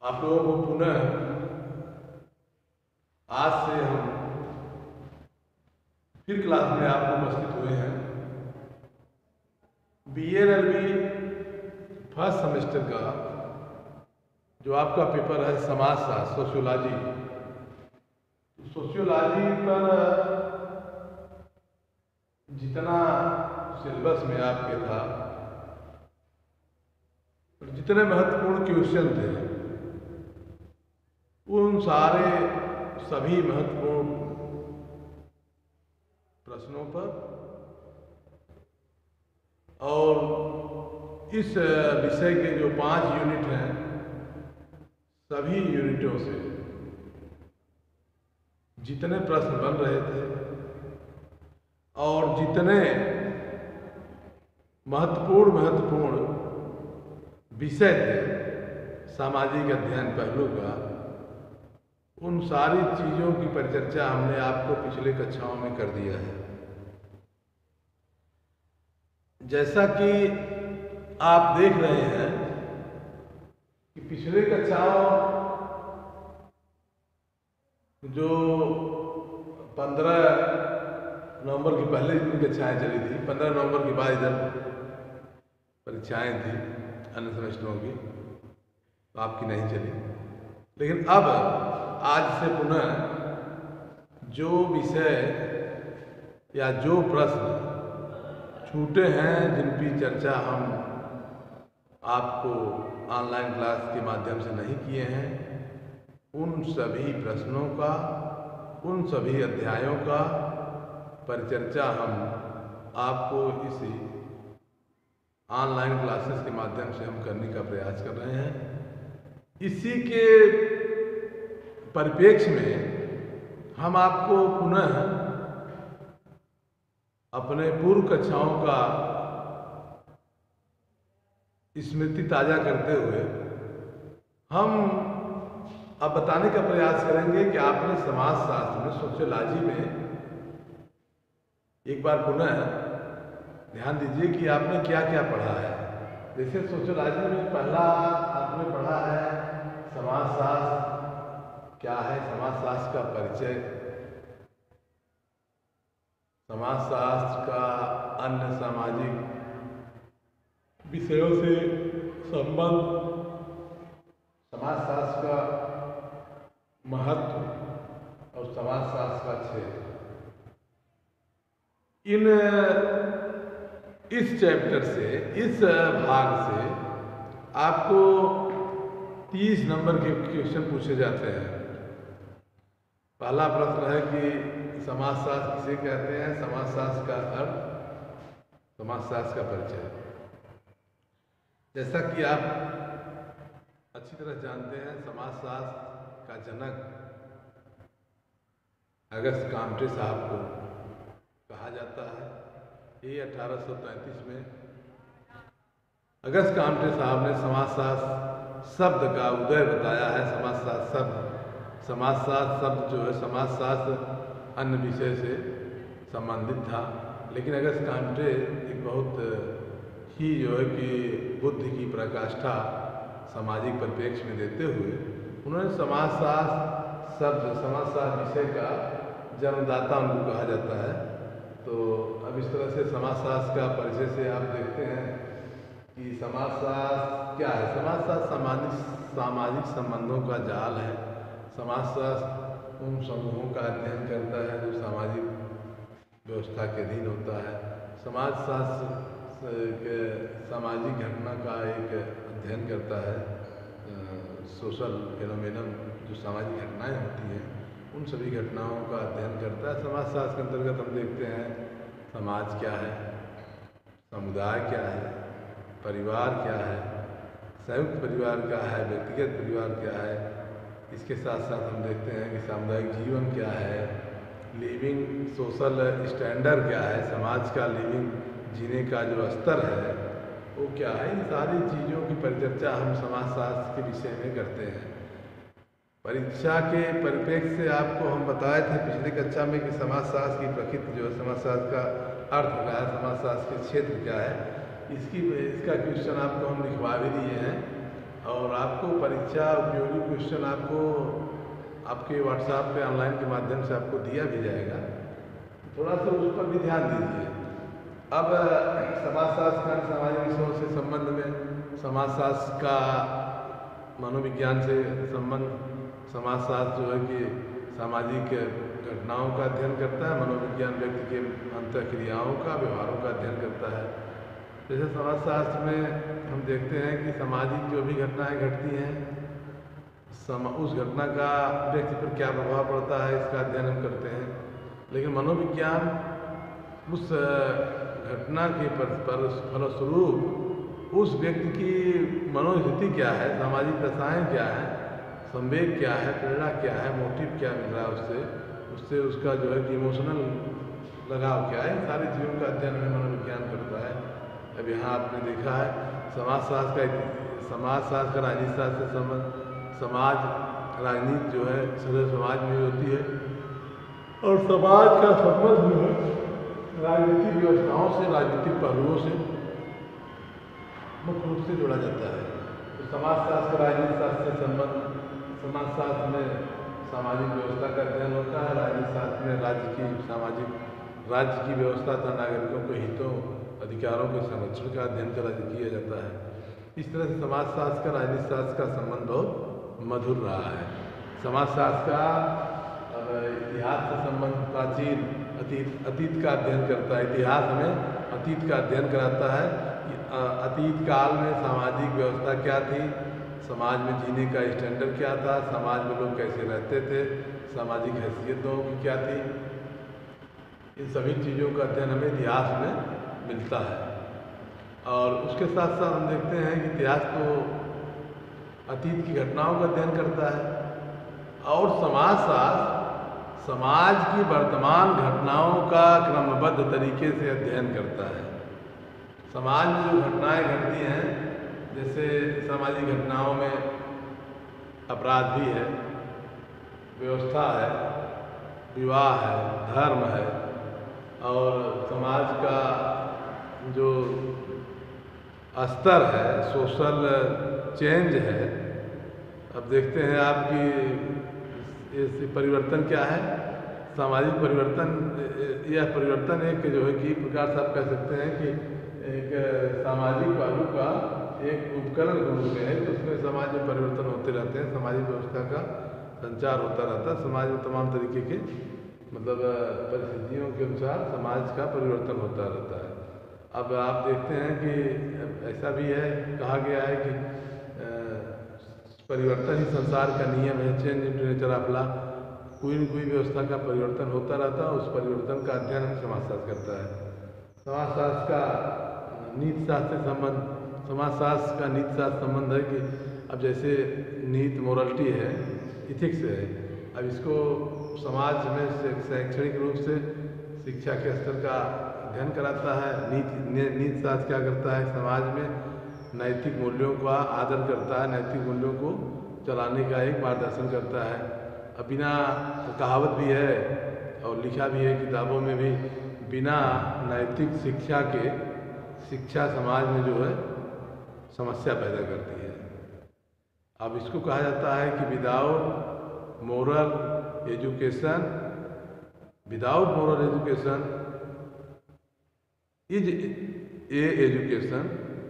आप लोगों को पुनः आज से हम फिर क्लास में आपको उपस्थित हुए हैं। BA-LLB फर्स्ट सेमेस्टर का जो आपका पेपर है समाजशास्त्र सोशियोलॉजी, सोशियोलॉजी पर जितना सिलेबस में आपके था, जितने महत्वपूर्ण क्वेश्चन थे, उन सभी महत्वपूर्ण प्रश्नों पर और इस विषय के जो 5 यूनिट हैं, सभी यूनिटों से जितने प्रश्न बन रहे थे और जितने महत्वपूर्ण विषय थे सामाजिक अध्ययन पहलू का, उन सारी चीज़ों की परिचर्चा हमने आपको पिछले कक्षाओं में कर दिया है। जैसा कि आप देख रहे हैं कि पिछले कक्षाओं जो 15 नवंबर की पहले दिन कक्षाएँ चली थी, 15 नवंबर के बाद इधर परीक्षाएँ थी अन्य सेमेस्टरों की, तो आपकी नहीं चली। लेकिन अब आज से पुनः जो विषय या जो प्रश्न छूटे हैं, जिनकी चर्चा हम आपको ऑनलाइन क्लास के माध्यम से नहीं किए हैं, उन सभी प्रश्नों का, उन सभी अध्यायों का परिचर्चा हम आपको इसी ऑनलाइन क्लासेस के माध्यम से हम करने का प्रयास कर रहे हैं। इसी के परिप्रेक्ष्य में हम आपको पुनः अपने पूर्व कक्षाओं का स्मृति ताजा करते हुए हम अब बताने का प्रयास करेंगे कि आपने समाजशास्त्र में, सोशियोलॉजी में एक बार पुनः ध्यान दीजिए कि आपने क्या क्या पढ़ा है। जैसे सोशियोलॉजी में पहला आपने पढ़ा है समाजशास्त्र क्या है, समाजशास्त्र का परिचय, समाजशास्त्र का अन्य सामाजिक विषयों से संबंध, समाजशास्त्र का महत्व और समाजशास्त्र का क्षेत्र। इस चैप्टर से, इस भाग से आपको 30 नंबर के क्वेश्चन पूछे जाते हैं। पहला प्रश्न है कि समाजशास्त्र किसे कहते हैं, समाजशास्त्र का अर्थ, समाजशास्त्र का परिचय। जैसा कि आप अच्छी तरह जानते हैं, समाजशास्त्र का जनक अगस्त काम्टे साहब को कहा जाता है। ये 1833 में अगस्त काम्टे साहब ने समाजशास्त्र शब्द का उदय बताया है। समाजशास्त्र शब्द जो है, समाजशास्त्र अन्य विषय से संबंधित था, लेकिन अगस्त काम्टे एक बहुत ही जो है कि बुद्धि की प्रकाष्ठा सामाजिक परिप्रेक्ष्य में देते हुए उन्होंने समाजशास्त्र शब्द, समाजशास्त्र विषय का जन्मदाता उनको कहा जाता है। तो अब इस तरह से समाजशास्त्र का परिचय से आप देखते हैं कि समाजशास्त्र क्या है। समाजशास्त्र सामाजिक संबंधों का जाल है। समाजशास्त्र उन समूहों का अध्ययन करता है जो सामाजिक व्यवस्था के अधीन होता है। समाजशास्त्र सामाजिक घटना का एक अध्ययन करता है, सोशल फिनोमेनन, जो सामाजिक घटनाएं होती हैं उन सभी घटनाओं का अध्ययन करता है। समाजशास्त्र के अंतर्गत हम देखते हैं समाज क्या है, समुदाय क्या है, परिवार क्या है, संयुक्त परिवार क्या है, व्यक्तिगत परिवार क्या है। इसके साथ साथ हम देखते हैं कि सामुदायिक जीवन क्या है, लिविंग सोशल स्टैंडर्ड क्या है, समाज का लिविंग जीने का जो स्तर है वो क्या है। इन सारी चीज़ों की परिचर्चा हम समाजशास्त्र के विषय में करते हैं। परीक्षा के परिप्रेक्ष्य से आपको हम बताए थे पिछली कक्षा में कि समाजशास्त्र की प्रकृति जो है, समाजशास्त्र का अर्थ क्या है, समाजशास्त्र के क्षेत्र क्या है, इसका क्वेश्चन आपको हम लिखवा भी दिए हैं। और आपको परीक्षा उपयोगी क्वेश्चन आपको आपके व्हाट्सएप पे ऑनलाइन के माध्यम से आपको दिया भी जाएगा, थोड़ा सा उस पर भी ध्यान दीजिए। अब समाजशास्त्र का सामाजिक विषयों से संबंध में, समाजशास्त्र का मनोविज्ञान से संबंध, समाजशास्त्र जो है कि सामाजिक घटनाओं का अध्ययन करता है, मनोविज्ञान व्यक्ति के अंतःक्रियाओं का, व्यवहारों का अध्ययन करता है। जैसे समाजशास्त्र में हम देखते हैं कि सामाजिक जो भी घटनाएं घटती हैं, उस घटना का व्यक्ति पर क्या प्रभाव पड़ता है, इसका अध्ययन हम करते हैं। लेकिन मनोविज्ञान उस घटना के फलस्वरूप उस व्यक्ति की मनोस्थिति क्या है, सामाजिक दशाएं क्या है, संवेग क्या है, प्रेरणा क्या है, मोटिव क्या मिल रहा है उससे उसका जो है कि इमोशनल लगाव क्या है, इन सारी चीज़ों का अध्ययन में मनोविज्ञान करता है। अब यहाँ आपने देखा है समाजशास्त्र का राजनीति शास्त्र से संबंध, समाज राजनीति जो है सदस्य समाज में होती है और समाज का संबंध जो है राजनीतिक व्यवस्थाओं से, राजनीतिक पहलुओं से मुख्य रूप से जोड़ा जाता है। तो समाजशास्त्र का राजनीति शास्त्र से संबंध, समाजशास्त्र में सामाजिक व्यवस्था का अध्ययन होता है, राजनीति शास्त्र में राज्य की व्यवस्था तथा नागरिकों के हितों अधिकारों के संरक्षण का अध्ययन किया जाता है। इस तरह से समाजशास्त्र का राजनीति शास्त्र का संबंध बहुत मधुर रहा है। समाजशास्त्र का इतिहास से संबंध, प्राचीन अतीत का अध्ययन करता है। इतिहास हमें अतीत का अध्ययन कराता है कि अतीत काल में सामाजिक व्यवस्था क्या थी, समाज में जीने का स्टैंडर्ड क्या था, समाज में लोग कैसे रहते थे, सामाजिक हैसियतों की क्या थी। इन सभी चीज़ों का अध्ययन हमें इतिहास में मिलता है। और उसके साथ साथ हम देखते हैं कि इतिहास तो अतीत की घटनाओं का अध्ययन करता है और समाजशास्त्र समाज की वर्तमान घटनाओं का क्रमबद्ध तरीके से अध्ययन करता है। समाज में जो घटनाएं घटती हैं, जैसे सामाजिक घटनाओं में अपराध भी है, व्यवस्था है, विवाह है, धर्म है और समाज का जो स्तर है, सोशल चेंज है। अब देखते हैं आपकी परिवर्तन क्या है, सामाजिक परिवर्तन। यह परिवर्तन एक जो है कि प्रकार से आप कह सकते हैं कि एक सामाजिक पहलू का एक उपकरण के रूप में है, तो उसमें समाज में परिवर्तन होते रहते हैं, सामाजिक व्यवस्था का संचार होता रहता है, समाज में तमाम तरीके के मतलब परिस्थितियों के अनुसार समाज का परिवर्तन होता रहता है। अब आप देखते हैं कि ऐसा भी है, कहा गया है कि परिवर्तन ही संसार का नियम है, change in nature of law. कोई न कोई व्यवस्था का परिवर्तन होता रहता है, उस परिवर्तन का अध्ययन समाजशास्त्र करता है। समाजशास्त्र का नीति शास्त्र से संबंध, समाजशास्त्र का नीति शास्त्र संबंध है कि अब जैसे नीति मोरलिटी है, इथिक्स है, अब इसको समाज में शैक्षणिक रूप से शिक्षा के स्तर का अध्ययन कराता है। नीति शास्त्र क्या करता है, समाज में नैतिक मूल्यों का आदर करता है, नैतिक मूल्यों को चलाने का एक मार्गदर्शन करता है। अब बिना कहावत भी है और लिखा भी है किताबों में भी, बिना नैतिक शिक्षा के शिक्षा समाज में जो है समस्या पैदा करती है। अब इसको कहा जाता है कि without moral education is a education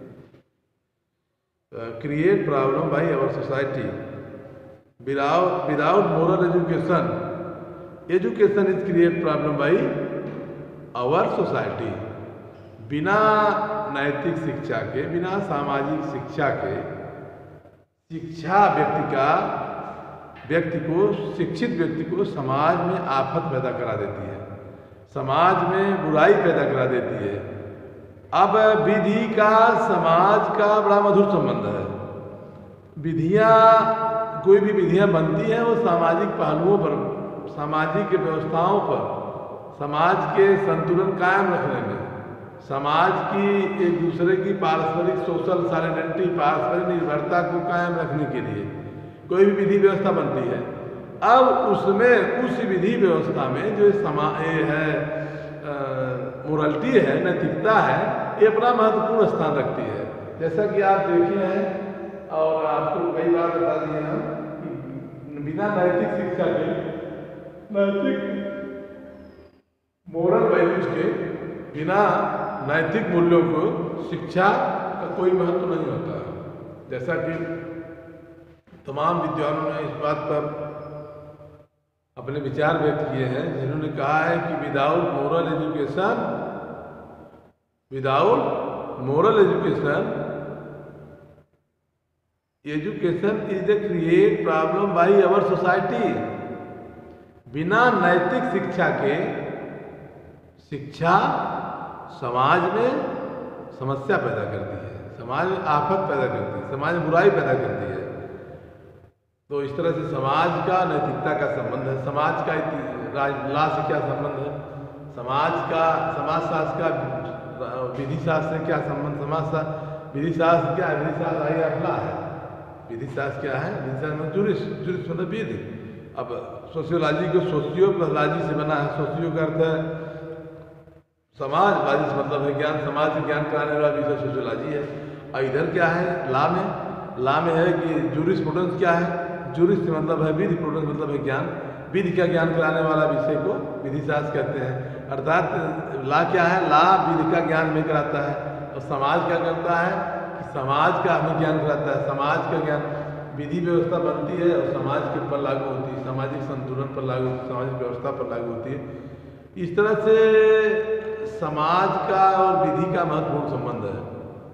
create problem by our society. Without moral education is create problem by our society. बिना नैतिक शिक्षा के, बिना सामाजिक शिक्षा के, शिक्षा शिक्षित व्यक्ति को समाज में आफत पैदा करा देती है, समाज में बुराई पैदा करा देती है। अब विधि का समाज का बड़ा मधुर संबंध है। कोई भी विधियां बनती हैं वो सामाजिक पहलुओं पर, सामाजिक व्यवस्थाओं पर, समाज के संतुलन कायम रखने में, समाज की एक दूसरे की पारस्परिक सोशल सॉलिडेरिटी, पारस्परिक निर्भरता को कायम रखने के लिए कोई भी विधि व्यवस्था बनती है। अब उसमें उस विधि व्यवस्था में जो मोरलिटी है, नैतिकता है, ये अपना महत्वपूर्ण स्थान रखती है। जैसा कि आप देखे हैं और आपको कई बार बता दिए हम कि बिना नैतिक शिक्षा के, नैतिक मोरल वैल्यूज के, बिना नैतिक मूल्यों को शिक्षा का कोई महत्व नहीं होता है। जैसा कि तमाम विद्वानों ने इस बात पर अपने विचार व्यक्त किए हैं, जिन्होंने कहा है कि without moral education is a create problem by our society. बिना नैतिक शिक्षा के शिक्षा समाज में समस्या पैदा करती है, समाज में आफत पैदा करती है, समाज में बुराई पैदा करती है। तो इस तरह से समाज का नैतिकता का संबंध है, समाज का लॉ से क्या संबंध है, समाजशास्त्र का विधि शास्त्र से क्या संबंध, विधि शास्त्र क्या है, विधि शास्त्र आई अपना है, विधि शास्त्र क्या है, विधि शास्त्र जुरिस मतलब विधि। अब सोशियोलॉजी को सोशियो प्लस लॉजी से बना है, सोशियो का अर्थ है समाज, लॉजी से मतलब है ज्ञान, समाज से ज्ञान कराने वाला विषय सोशियोलॉजी है। और इधर क्या है, लॉ में है कि जूरिस प्रूडेंस क्या है, जूरिस से मतलब है विधि, प्रूडेंस मतलब है ज्ञान, विधि का ज्ञान कराने वाला विषय को विधि शास्त्र कहते हैं। अर्थात लॉ क्या है, लॉ विधि का ज्ञान हमें कराता है, और समाज क्या करता है कि समाज का हमें ज्ञान कराता है। समाज का ज्ञान, विधि व्यवस्था बनती है और समाज के ऊपर लागू होती है, सामाजिक संतुलन पर लागू, सामाजिक व्यवस्था पर लागू होती है। इस तरह से समाज का और विधि का महत्वपूर्ण संबंध है।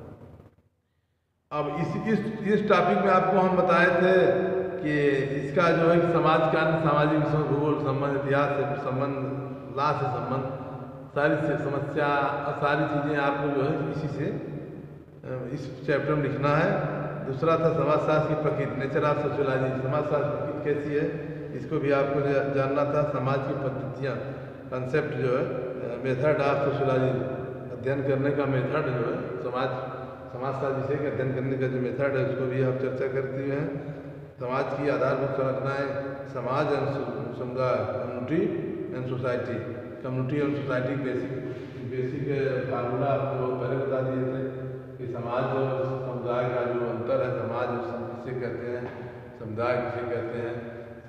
अब इस टॉपिक में आपको हम बताए थे कि इसका जो है कि समाज का सामाजिक भूगोल संबंध, इतिहास से संबंध, लॉ से संबंध, सारी समस्या और सारी चीज़ें आपको जो है इसी से इस चैप्टर में लिखना है। दूसरा था समाजशास्त्र की प्रकृति, नेचर ऑफ सोशियोलॉजी, समाजशास्त्र की प्रकृति कैसी है, इसको भी आपको जानना था। समाज की पद्धतियाँ, कंसेप्ट जो है, मेथड ऑफ सोशियोलॉजी, अध्ययन करने का मेथड जो है, समाजशास्त्र विषय के अध्ययन करने का जो मेथड है उसको भी आप चर्चा करते हुए हैं। समाज की आधारभूत संरचनाएं, समाज एंड समुदाय, community and society, community and society basic formula आपको पहले बता दिए थे कि समाज और समुदाय का जो अंतर है, समाज किसे कहते हैं, समुदाय किसे कहते हैं।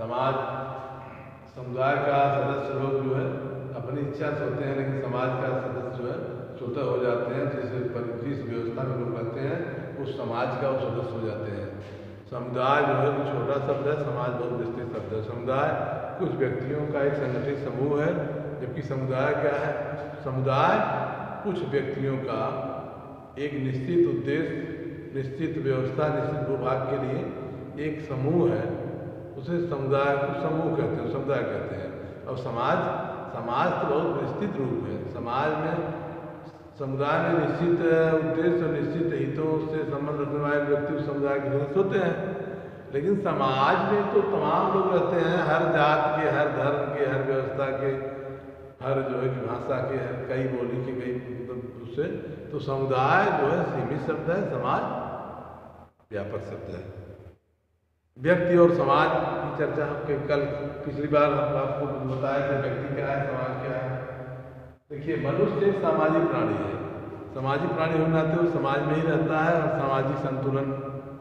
समुदाय का सदस्य लोग जो है अपनी इच्छा से होते हैं, लेकिन समाज का सदस्य जो है स्वतः हो जाते हैं, जिस व्यवस्था में लोग रहते हैं उस समाज का वो सदस्य हो जाते हैं। समुदाय जो है वो छोटा शब्द है, समाज बहुत विस्तृत शब्द है। समुदाय कुछ व्यक्तियों का एक संगठित समूह है, जबकि समुदाय क्या है, समुदाय कुछ व्यक्तियों का एक निश्चित उद्देश्य, निश्चित व्यवस्था, निश्चित भूभाग के लिए एक समूह है, उसे समुदाय को समूह कहते हैं, समुदाय कहते हैं। और समाज तो बहुत विस्तृत रूप है। समाज में, समुदाय में निश्चित उद्देश्य और निश्चित हितों से संबंध रखने वाले व्यक्ति उस समुदाय के सदस्य होते हैं। लेकिन समाज में तो तमाम लोग रहते हैं, हर जात के, हर धर्म के, हर व्यवस्था के, हर जो है कि भाषा के, हर कई बोली के, कई उससे, तो समुदाय जो है सीमित शब्द है, समाज व्यापक शब्द है। व्यक्ति और समाज की चर्चा हम कल पिछली बार हम आपको बताया था, व्यक्ति क्या है, समाज क्या है। देखिए, मनुष्य एक सामाजिक प्राणी है। सामाजिक प्राणी होने नाते वो समाज में ही रहता है और सामाजिक संतुलन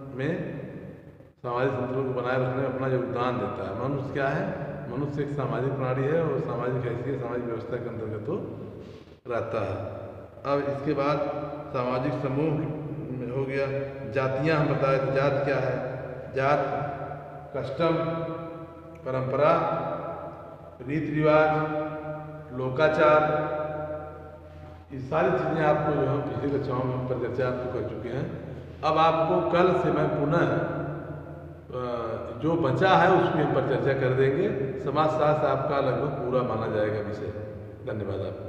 को बनाए रखने में अपना योगदान देता है। मनुष्य क्या है, मनुष्य एक सामाजिक प्राणी है और सामाजिक हैसियत, सामाजिक व्यवस्था के अंतर्गत वो रहता है। अब इसके बाद सामाजिक समूह हो गया। जातियाँ हम बताए थे, जात क्या है, जात कस्टम, परंपरा, रीति रिवाज, लोकाचार, ये सारी चीज़ें आपको जो हम पिछली कक्षाओं में पर चर्चा आपको कर चुके हैं। अब आपको कल से मैं पुनः जो बचा है उसमें पर चर्चा कर देंगे। समाजशास्त्र आपका लगभग पूरा माना जाएगा विषय। धन्यवाद आपको।